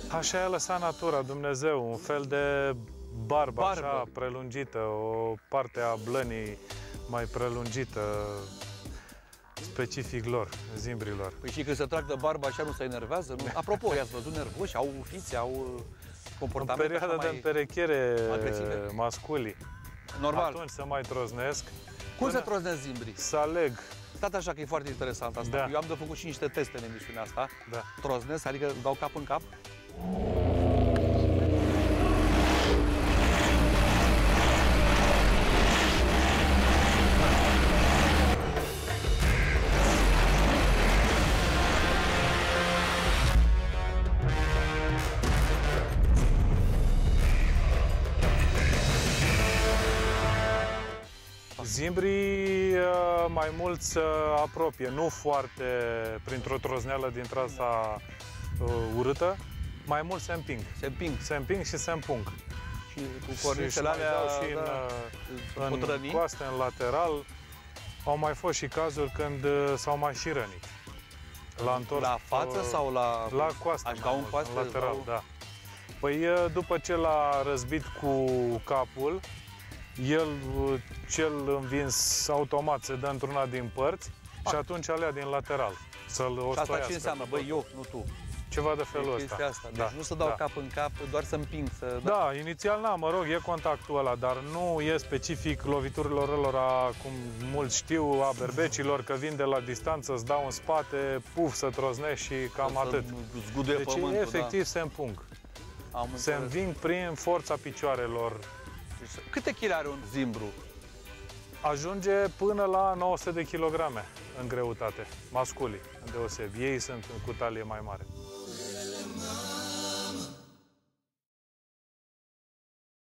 Așa i-a lăsat natura, Dumnezeu, un fel de barbă așa prelungită, o parte a blănii mai prelungită, specific lor, zimbrilor. Păi și când se trag de barbă așa nu se enervează? Nu? Apropo, i-ați văzut nervoși? Au fițe, au comportament. În perioada de împerechere masculii. Normal. Atunci se mai troznesc. Cum se troznesc zimbrii? Să aleg. Stați așa că e foarte interesant asta. Da. Eu am de făcut și niște teste în emisiunea asta. Da. Troznesc, adică dau cap în cap. Zimbrii mai mult se apropie, nu foarte printr-o trozneală dintre asta urâtă, mai mult se împing. Se împing. Se împing și se împung. Și cu cornițele alea și în coaste, în lateral. Au mai fost și cazuri când s-au mai și rănit. La față sau la coastă? Așa, în coaste, în lateral, da. Păi după ce l-a răzbit cu capul, el, cel învins automat, se dă într-una din părți și atunci alea din lateral să-l ostoiască. Și asta ce înseamnă? Băi, eu, nu tu. Ceva de felul ăsta. Asta. Deci nu să dau cap în cap, doar să împing. Da, inițial, mă rog, e contactul ăla, dar nu e specific loviturilor ălora, cum mulți știu, a berbecilor, că vin de la distanță, îți dau în spate, puf, să troznești și cam atât. Deci pământul, efectiv se împung. Se înving prin forța picioarelor. Câte kg are un zimbru? Ajunge până la 900 de kilograme în greutate, masculii, îndeosebi. Ei sunt cu talie mai mare.